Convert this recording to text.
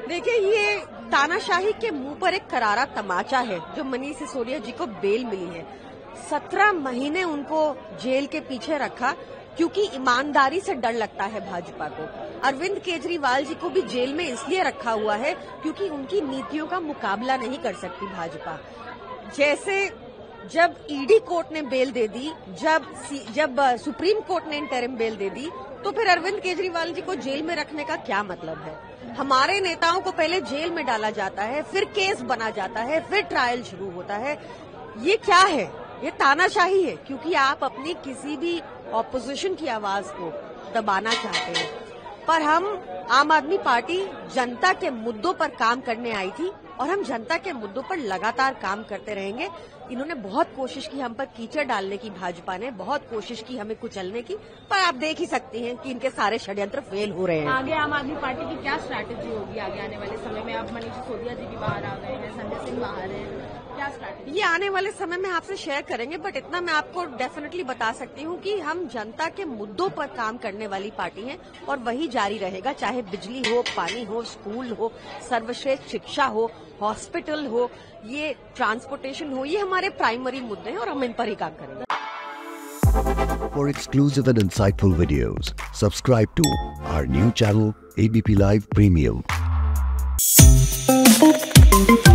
देखिए, ये तानाशाही के मुंह पर एक करारा तमाचा है जो मनीष सिसोदिया जी को बेल मिली है। 17 महीने उनको जेल के पीछे रखा क्योंकि ईमानदारी से डर लगता है भाजपा को। अरविंद केजरीवाल जी को भी जेल में इसलिए रखा हुआ है क्योंकि उनकी नीतियों का मुकाबला नहीं कर सकती भाजपा। जैसे जब ईडी कोर्ट ने बेल दे दी, जब सुप्रीम कोर्ट ने इंटरिम बेल दे दी, तो फिर अरविंद केजरीवाल जी को जेल में रखने का क्या मतलब है? हमारे नेताओं को पहले जेल में डाला जाता है, फिर केस बना जाता है, फिर ट्रायल शुरू होता है। ये क्या है? ये तानाशाही है, क्योंकि आप अपनी किसी भी ऑपोजिशन की आवाज को दबाना चाहते हैं। पर हम आम आदमी पार्टी जनता के मुद्दों पर काम करने आई थी और हम जनता के मुद्दों पर लगातार काम करते रहेंगे। इन्होंने बहुत कोशिश की हम पर कीचड़ डालने की, भाजपा ने बहुत कोशिश की हमें कुचलने की, पर आप देख ही सकती हैं कि इनके सारे षड्यंत्र फेल हो रहे हैं। आगे आम आदमी पार्टी की क्या स्ट्रैटेजी होगी आगे आने वाले समय में? अब मनीष सिसोदिया जी भी बाहर आ गए हैं, संजय सिंह बाहर है, क्या स्ट्रैटेजी? ये आने वाले समय में आपसे शेयर करेंगे, बट इतना मैं आपको डेफिनेटली बता सकती हूँ कि हम जनता के मुद्दों पर काम करने वाली पार्टी हैं और वही जारी रहेगा, चाहे बिजली हो, पानी हो, स्कूल हो, सर्वश्रेष्ठ शिक्षा हो, हॉस्पिटल हो, ये ट्रांसपोर्टेशन हो, ये हमारे प्राइमरी मुद्दे हैं और हम इन पर ही काम करेंगे। For exclusive and insightful videos, subscribe to our new channel ABP Live Premium.